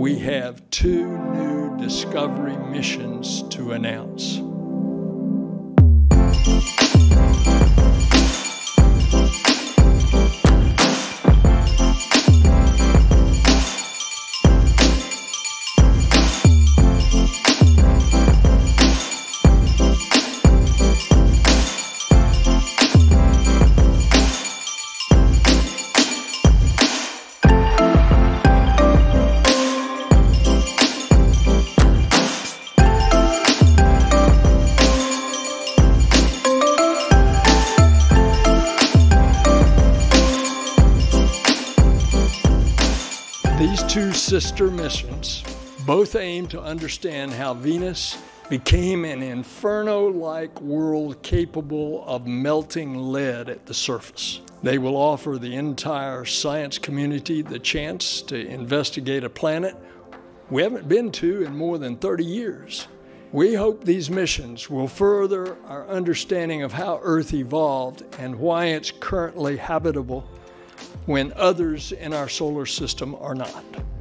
we have 2 new discovery missions to announce. These 2 sister missions both aim to understand how Venus became an inferno-like world capable of melting lead at the surface. They will offer the entire science community the chance to investigate a planet we haven't been to in more than 30 years. We hope these missions will further our understanding of how Earth evolved and why it's currently habitable when others in our solar system are not.